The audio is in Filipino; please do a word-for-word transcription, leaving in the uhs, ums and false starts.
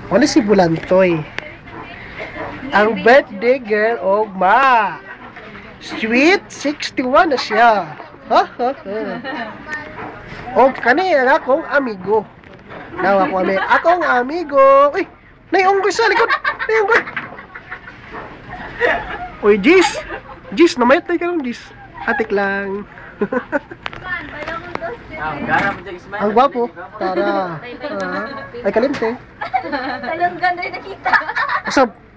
Ano si Bulantoy? Ang birthday girl o ma. Sweet sixty-one na siya. Ha ha ha. O kani ang akong amigo. Daw ako ami akong amigo. Uy, naiunggoy sa likod. Naiunggoy. Uy, Jis. Jis, namayat tayo ka lang, Jis. Atik lang. Ang gwapo. Tara. Uh, ay, kalimte. Talong ganda rin nakita. Usap.